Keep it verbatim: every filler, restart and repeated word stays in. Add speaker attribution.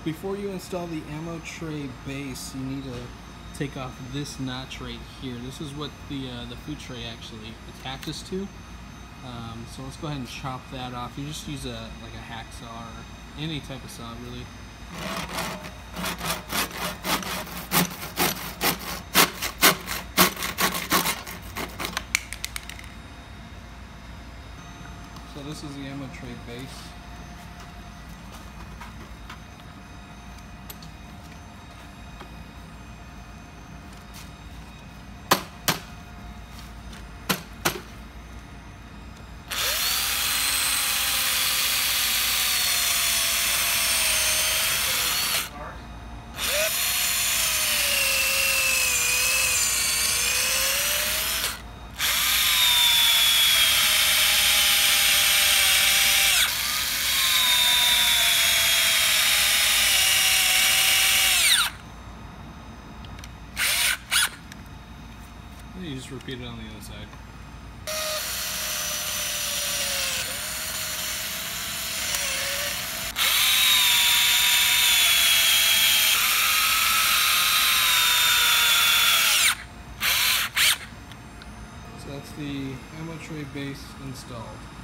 Speaker 1: Before you install the ammo tray base, you need to take off this notch right here. This is what the uh, the food tray actually attaches to. Um, so let's go ahead and chop that off. You just use a like a hacksaw or any type of saw, really. So this is the ammo tray base. You just repeat it on the other side. So that's the ammo tray base installed.